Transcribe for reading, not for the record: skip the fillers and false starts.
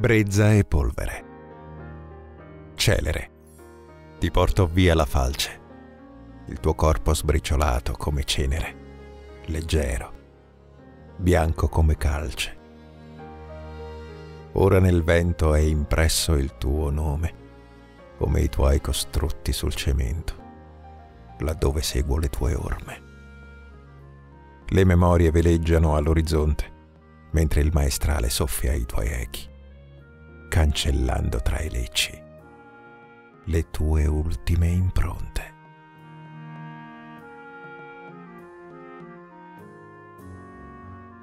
brezza e polvere. Celere, ti porto via la falce, il tuo corpo sbriciolato come cenere, leggero, bianco come calce. Ora nel vento è impresso il tuo nome, come i tuoi costrutti sul cemento, laddove seguo le tue orme. Le memorie veleggiano all'orizzonte, mentre il maestrale soffia i tuoi echi, cancellando tra i lecci le tue ultime impronte.